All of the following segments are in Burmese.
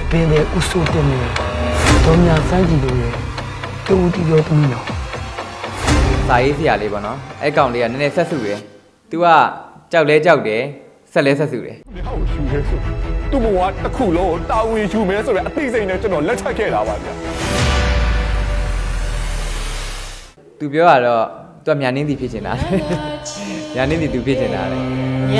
ပင်တဲ့ဥဆိုတင်နေဒေါ်ညာစမ်းကြည့်လို့ရတူတီပြောသမီးနော်စာရေးဆရာလေးပေါ့နော်အဲ့ကောင်လေးကနည်းနည်းဆက်စုတယ်။ तू ကကြောက်လဲကြောက်တယ်ဆက်လဲဆက်စုတယ်။ဟောယူရဲဆိုသူ့ဘဝတစ်ခုလုံးတာဝန်ယူမယ်ဆိုတဲ့အသိစိတ်နဲ့ကျွန်တော်လက်ထပ်ခဲ့တာပါဗျာ။ तू ပြောတော့ तू မြန်နှင်းသည်ဖြစ်နေတာလေ။မြန်နှင်းသည် तू ဖြစ်နေတာလေ။ည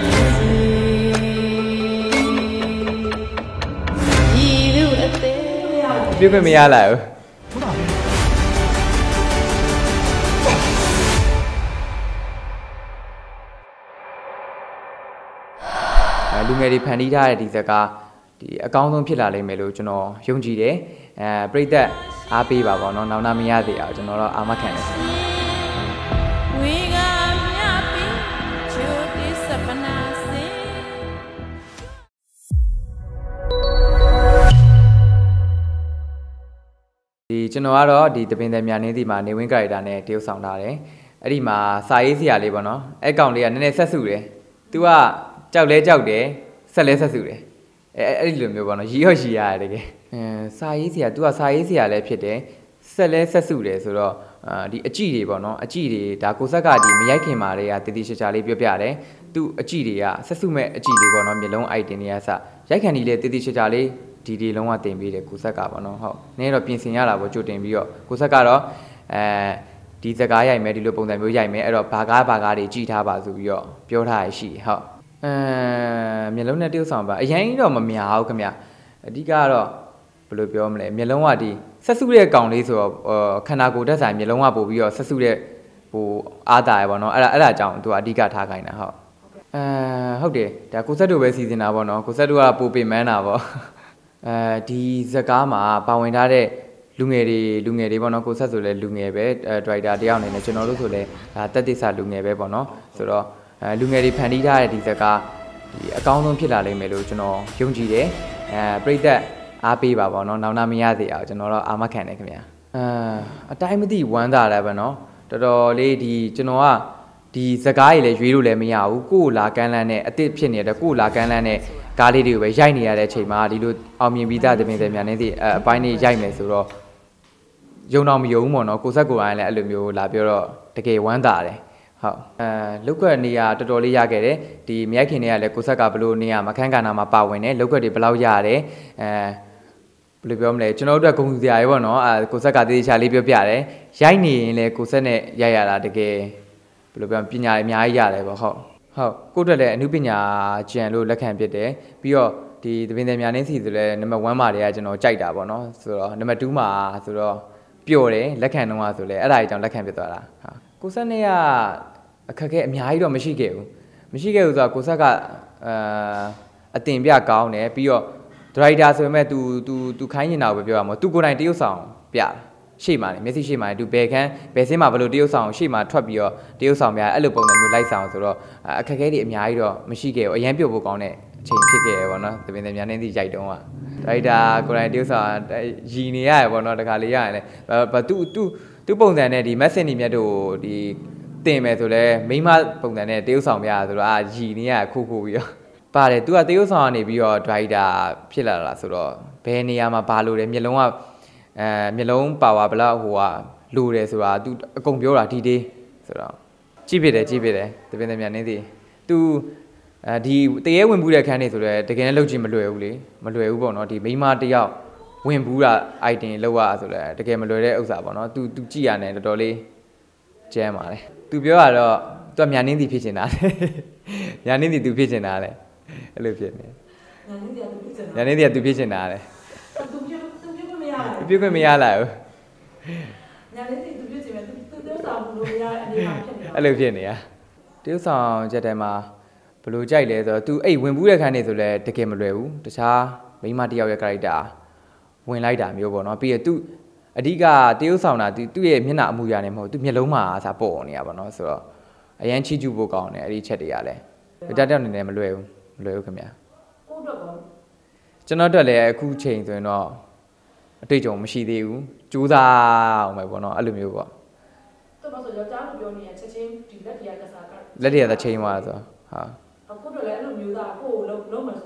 ပြည့်ခွင့်မရလာဘူးလူငယ်တွေဖန်တီးထားတဲ့ဒီဇာတ်ကားဒီအကောင်းဆုံးဖြစ်လာလိမ့်မယ်လို့ကျွန်တော်ယုံကြည်တယ်ပရိသတ်အားပေးပါပေါ့နော်နောက်နာမရသေးအောင်ကျွန်တော်တော့အာမခံတယ်ဒီကျွန်တော်ကတော့ဒီတပင်တယ်မြန်နေသည်မှာနေဝင်းကာရီတာနဲ့တရုပ်ဆောင်ထားတယ်အဲ့ဒီမှာစာရေးဆရာလေးပေါ့နော်အဲ့ကောင်လေးကနည်းနည်းဆက်စုတယ် तू ကကြောက်လဲကြောက်တယ်ဆက်လဲဆက်စုတယ်အဲ့ဒီလိုမျိုးပေါ့နော်ရီရော့ရီရတယ်တကယ်စာရေးဆရာ तू ကစာရေးဆရာလည်းဖြစ်တယ်ဆက်လဲဆက်စုတယ်ဆိုတော့ဒီအကြည့်တွေပေါ့နော်အကြည့်တွေဒါကိုဆက်ကဒီမရိုက်ခင်မာတွေကတတိချာချာလေးပြောပြတယ် तू အကြည့်တွေကဆက်စုမဲ့အကြည့်တွေပေါ့နော်မျိုးလုံး item တွေကစရိုက်ခံဒီလေတတိချာချာလေးဒီလုံးဝတင်ပေးတယ်ကိုဆက်ကပေါ့နော်ဟုတ်နည်းတော့ပြင်ဆင်ရတာပေါ့ကြိုတင်ပြီးတော့ကိုဆက်ကတော့ဒီစကားရိုက်မယ်ဒီလိုပုံစံမျိုးရိုက်မယ်အဲ့တော့ဘာကားတွေကြည်ထားပါဆိုပြီးတော့ပြောထားရရှိဟုတ်မျက်လုံးနဲ့တရုပ်ဆောင်ပါအရင်တော့မများဘူးခင်ဗျအဓိကကတော့ဘယ်လိုပြောမလဲမျက်လုံးကဒီဆက်စုတဲ့ကောင်လေးဆိုတော့ခန္ဓာကိုယ်တက်ဆိုင်မျက်လုံးကပို့ပြီးတော့ဆက်စုတဲ့ဟိုအားတာရပေါ့နော်အဲ့ဒါအကြောင်းသူကအဓိကထားခိုင်းတာဟုတ်ဟုတ်တယ်ဒါကိုဆက်တို့ပဲစီစဉ်တာပေါ့နော်ကိုဆက်တို့ကပိုပင်မန်းတာပေါ့ဒီဇကားမှာပါဝင်ထားတဲ့လူငယ်တွေပေါ့နော်ကိုဆက်ဆိုလဲလူငယ်ပဲဒရိုက်တာတယောက်အနေနဲ့ကျွန်တော်တို့ဆိုလဲဒါတက်တိဆာလူငယ်ပဲပေါ့နော်ဆိုတော့လူငယ်တွေဖန်တီးထားတဲ့ဒီဇကားဒီအကောင်းဆုံးဖြစ်လာလိမ့်မယ်လို့ကျွန်တော်ယုံကြည်တယ်ပရိသတ်အားပေးပါပေါ့နော်နောက်နာမရသေးအောင်ကျွန်တော်တော့အာမခံတယ်ခင်ဗျာအတိုင်းမသိဝမ်းသာတယ်ပဲနော်တော်တော်လေးဒီကျွန်တော်ကဒီဇကားကြီးလည်းရွေးလို့လည်းမရဘူးကို့လာကန်းလန်းနဲ့အစ်စ်ဖြစ်နေတဲ့ကို့လာကန်းလန်းနဲ့ကားလေးတွေကိုပဲရိုက်နေရတဲ့အချိန်မှာဒီလိုအောင်မြင်ပြီးသားတပင်တွေမြန်နေသည့်အပိုင်းလေးရိုက်မယ်ဆိုတော့ယုံတော့မယုံဘူးပေါ့နော်ကိုဆက်ကိုယ်တိုင်းလည်းအဲ့လိုမျိုးလာပြောတော့တကယ်ဝမ်းသာတယ်ဟုတ်လုတ်ခွက်နေရတော်တော်လေးရခဲ့တယ်ဒီမရိုက်ခင်တွေကလည်းကိုဆက်ကဘလို့နေရမခန်းကဏ္ဍမှာပါဝင်တယ်လုတ်ခွက်တွေဘယ်လောက်ရတယ်ဘယ်လိုပြောမလဲကျွန်တော်တို့ကဂုဏ်ယူစရာရေပေါ့နော်ကိုဆက်ကတေးချာလေးပြောပြတယ်ရိုက်နေရင်လည်းကိုဆက်နဲ့ရိုက်ရတာတကယ်ဘယ်လိုပြောပညာအများကြီးရတယ်ပေါ့ဟုတ်ကိုယ့်အတွက်လည်းအမှုပညာကျန်လို့လက်ခံဖြစ်တယ်ပြီးတော့ဒီတပင်တယ်များနေစီဆိုလဲနံပါတ်1မှာတည်းကကျွန်တော်ကြိုက်တာပေါ့နော်ဆိုတော့နံပါတ်2မှာဆိုတော့ပျော်တယ်လက်ခံတော့ဆိုလဲအဲ့ဒါအကြောင်းလက်ခံဖြစ်သွားတာဟာကိုဆက်နဲ့ကအခက်အခဲအများကြီးတော့မရှိခဲ့ဘူးဆိုတော့ကိုဆက်ကအတင်ပြကောင်းတယ်ပြီးတော့ဒရိုက်တာဆိုပေမဲ့ तू ခိုင်းနေတာကိုပဲပြောရမှာ तू ကိုယ်တိုင်တရုပ်ဆောင်ပြတယ်ရှေ့မှာနေမျက်စိရှေ့မှာနေ तू ဘယ်စင်းမှာဘယ်လိုတရုပ်ဆောင်ရှေ့မှာထွက်ပြီးတော့တရုပ်ဆောင်ပြအဲ့လိုပုံစံမျိုးလိုက်ဆောင်ဆိုတော့အခက်အခဲတွေအများကြီးတော့မရှိခဲ့ဘူးအရင်ပြုတ်ဖို့ကောင်းတဲ့အချိန်ဖြစ်ခဲ့ရပေါ့နော်တပင်တယ်များနေသည့်ရိုက်တုံးကဒရိုက်တာကိုယ်တိုင်တရုပ်ဆောင်ရည်နေရတယ်ပေါ့နော်တခါလေးရရင်လည်းသူပုံစံနဲ့ဒီ message တွေမြတ်တို့ဒီတင်မယ်ဆိုလဲမိမပုံစံနဲ့တရုပ်ဆောင်ပြရဆိုတော့ရည်နေရခိုးပြီးတော့ပါတယ် तू ကတရုပ်ဆောင်ကနေပြီးတော့ဒရိုက်တာဖြစ်လာတာဆိုတော့ဘယ်နေရာမှာဘာလို့လဲမျက်လုံးကမျက်လုံးပါဝါဘလောက်ဟိုကလိုတယ်ဆိုတာ तू အကုန်ပြောတာဒီတေးဆိုတော့ကြည့်ဖြစ်တယ်တပင်တယ်မြန်နေသည် तू ဒီတရေဝင်ဘူးတဲ့ခန်းနေဆိုတော့တကယ်နဲ့လုပ်ကြည့်မလွယ်ဘူးလေမလွယ်ဘူးပေါ့နော်ဒီမိန်းမတယောက်ဝင်ဘူးတာ item လောက်ရဆိုတော့တကယ်မလွယ်တဲ့ဥစ္စာပေါ့နော် तू ကြည့်ရတယ်တော်တော်လေးကျမ်းပါလေ तू ပြောရတော့ तू မြန်နေသည်ဖြစ်နေတာလေမြန်နေသည် तू ဖြစ်နေတာလေအဲ့လိုဖြစ်နေမြန်နေသည် तू ဖြစ်နေတာလေပြည့်ခွင့်မရလာဘူးညာလေးသူပြည့်ချင်မယ်သူတိုးဆောင်လို့မရတဲ့အနေမှာဖြစ်နေတာအဲ့လိုဖြစ်နေတာတိုးဆောင်ချက်ထဲမှာဘယ်လိုကြိုက်လဲဆိုတော့ तू အိတ်ဝင်ဘူးတဲ့ခန်းနေဆိုလဲတကယ်မလွယ်ဘူးတခြားမိန်းမတယောက်ရဲ့ character ဝင်လိုက်တာမျိုးပေါ့နော်ပြီးရ तू အဓိကတိုးဆောင်တာ तू ရဲ့မျက်နှာအမူအရာနဲ့မဟုတ် तू မျက်လုံးမှာစာပေါ်နေရပါတော့ဆိုတော့အရန်ချီကျူဖို့ကောင်းတယ်အဲ့ဒီချက်တွေကလည်းတက်တက်နေနေမလွယ်ဘူးခင်ဗျာကိုအတွက်ကောကျွန်တော်အတွက်လည်းအခုချိန်ဆိုရင်တော့အတွေ့အကြုံမရှိသေးဘူးကြိုးစားအောင်ပဲပေါ့နော်အဲ့လိုမျိုးပေါ့တော်တော်ဆိုယောက်ျားလိုပြောနေရချက်ချင်းဒီလက်တွေကစားကလက်တွေကချင်းသွားဆိုဟာအခုတော့လည်းအဲ့လိုမျိုးသားကိုလုံးမှဆိုကိုတော့ခု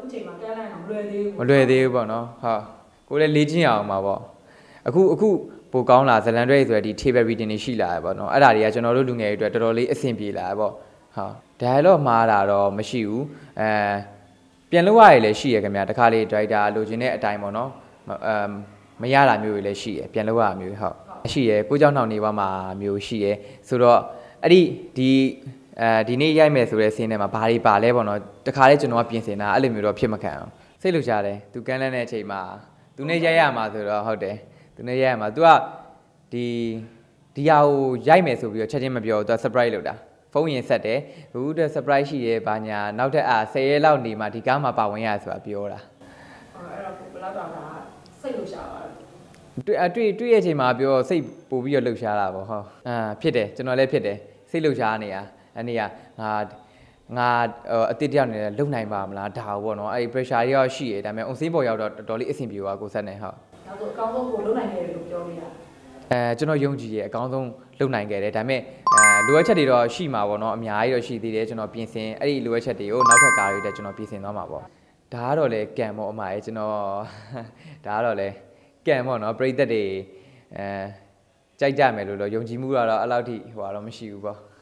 ချိန်မှာကမ်းလိုက်အောင်မလွယ်သေးဘူးမလွယ်သေးဘူးပေါ့နော်ဟုတ်ကိုလည်းလေ့ကျင့်အောင်ပါပေါ့အခုပိုကောင်းလာဇလန်တွေဆိုရဒီ table reading တွေရှိလာရပေါ့နော်အဲ့ဒါတွေကကျွန်တော်တို့လူငယ်တွေအတွက်တော်တော်လေးအဆင်ပြေလာပေါ့ဟုတ် dialogue မှားတာတော့မရှိဘူးပြန်လို့ရရလည်းရှိရခင်ဗျာတခါလေ director လိုချင်တဲ့အတိုင်းပေါ့နော်မရတာမျိုးတွေလည်းရှိရပြန်လို့ရတာမျိုးဟုတ်ရှိရကိုကြောင့်နှောင်နေပါမှာမျိုးရှိရဆိုတော့အဲ့ဒီနေ့ရိုက်မယ်ဆိုတဲ့ဆင်းထဲမှာဘာတွေပါလဲပေါ့နော်တခါလေကျွန်တော်ကပြင်ဆင်တာအဲ့လိုမျိုးတော့ဖြစ်မခံအောင်စိတ်လှုပ်ရှားတယ်သူကန်းလန်းတဲ့အချိန်မှာသူနဲ့ရိုက်ရမှာဆိုတော့ဟုတ်တယ်သူနဲ့ရိုက်ရမှာ तू ကဒီဟာကိုရိုက်မယ်ဆိုပြီးတော့ချက်ချင်းမပြော तू surprise လုပ်တာဖုန်းရင်ဆက်တယ်ဘူးတဲ့ surprise ရှိရဲဘာညာနောက်ထပ်10ရက်လောက်နေမှဒီကားမှာပါဝင်ရဆိုတာပြောတာအဲ့တော့ဘယ်လောက်တော့ဒါစိတ်လို့ရှာပါလဲတွေ့ရဲ့အချိန်မှာပြောစိတ်ပို့ပြီးတော့လှုပ်ရှားတာပေါ့ဟုတ်ဖြစ်တယ်ကျွန်တော်လည်းဖြစ်တယ်စိတ်လှုပ်ရှားနေတာအဲ့နေကငါအတစ်တယောက်နေလုံနိုင်ပါမလားဒါပေါ့နော်အဲ့ pressure တွေရောရှိရဒါပေမဲ့ on scene ပေါ်ရောက်တော့တော်တော်လေးအဆင်ပြေသွားကိုဆက်နေဟုတ်ဒါဆိုအကောင်းဆုံးကိုလုံနိုင်တယ်လို့ပြောလို့ရကျွန်တော်ယုံကြည်ရဲ့အကောင်းဆုံးလုပ်နိုင်ခဲ့တယ်ဒါပေမဲ့လိုအပ်ချက်တွေတော့ရှိမှာပေါ့နော်အများကြီးတော့ရှိသေးတယ်ကျွန်တော်ပြင်ဆင်အဲ့ဒီလိုအပ်ချက်တွေကိုနောက်ထပ်ကားတွေတက်ကျွန်တော်ပြင်ဆင်သွားမှာပေါ့ဒါကတော့လေကံပေါ့အမရဲ့ကျွန်တော်ဒါကတော့လေကံပေါ့နော်ပရိသတ်တွေကြိုက်ကြမယ်လို့တော့ယုံကြည်မှုကတော့အဲ့လောက်ထိဟိုတော့မရှိဘူးပေါ့